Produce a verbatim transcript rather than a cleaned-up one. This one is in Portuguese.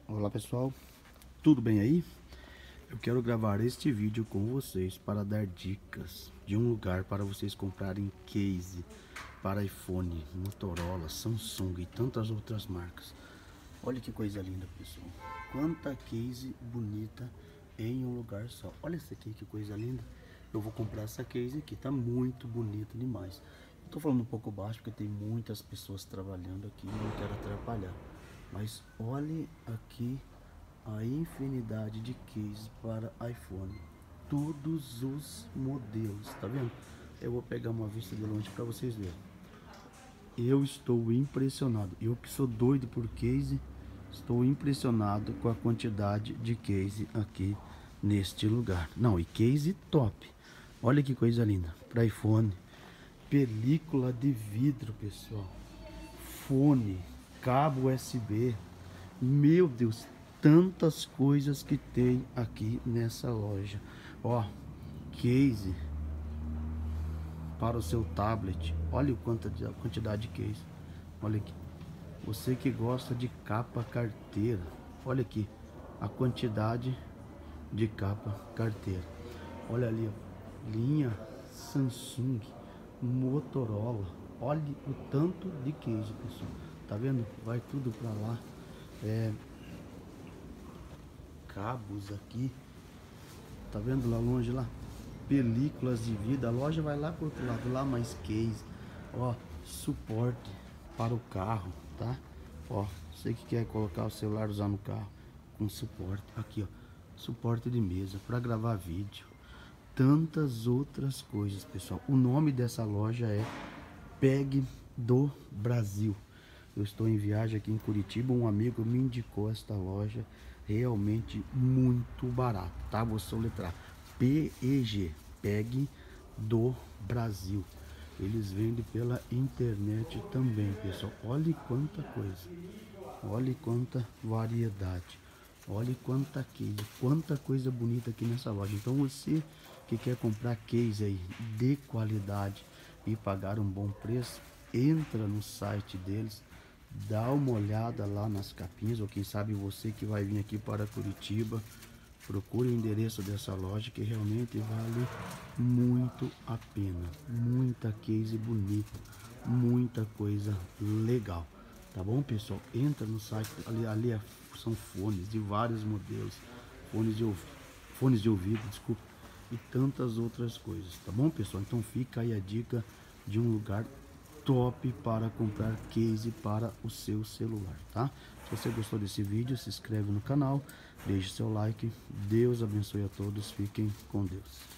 Olá pessoal, tudo bem aí? Eu quero gravar este vídeo com vocês para dar dicas de um lugar para vocês comprarem case para iPhone, Motorola, Samsung e tantas outras marcas. Olha que coisa linda, pessoal, quanta case bonita em um lugar só. Olha essa aqui, que coisa linda. Eu vou comprar essa case aqui, tá muito bonita demais. Estou falando um pouco baixo porque tem muitas pessoas trabalhando aqui e não quero atrapalhar. Mas olhe aqui a infinidade de cases para iPhone, todos os modelos, tá vendo? Eu vou pegar uma vista de longe para vocês verem. Eu estou impressionado, eu que sou doido por case, estou impressionado com a quantidade de case aqui neste lugar. Não, e case top. Olha que coisa linda, para iPhone, película de vidro, pessoal, fone, cabo U S B, meu Deus, tantas coisas que tem aqui nessa loja. Ó, case para o seu tablet. Olha o quanto de, a quantidade de case. Olha aqui. Você que gosta de capa carteira, olha aqui a quantidade de capa carteira. Olha ali, ó, linha Samsung, Motorola. Olha o tanto de case, pessoal. Tá vendo? Vai tudo para lá. É, cabos aqui, tá vendo lá longe lá, películas de vida. A loja vai lá pro outro lado, lá mais case, ó, suporte para o carro, tá? Ó, você que quer colocar o celular, usar no carro com suporte aqui, ó, suporte de mesa para gravar vídeo, tantas outras coisas, pessoal. O nome dessa loja é Peg do Brasil. Eu estou em viagem aqui em Curitiba, um amigo me indicou esta loja, realmente muito barato, tá? Vou soletrar P E G, Peg do Brasil. Eles vendem pela internet também, pessoal. Olha quanta coisa, olha quanta variedade, olha quanta case, quanta coisa bonita aqui nessa loja. Então você que quer comprar case aí de qualidade e pagar um bom preço, entra no site deles, dá uma olhada lá nas capinhas, ou quem sabe você que vai vir aqui para Curitiba, procure o endereço dessa loja que realmente vale muito a pena. Muita case bonita, muita coisa legal, tá bom, pessoal? Entra no site, ali, ali é, são fones de vários modelos, fones de, fones de ouvido, desculpa, e tantas outras coisas, tá bom, pessoal? Então fica aí a dica de um lugar top para comprar case para o seu celular, tá? Se você gostou desse vídeo, se inscreve no canal, deixe seu like. Deus abençoe a todos, fiquem com Deus.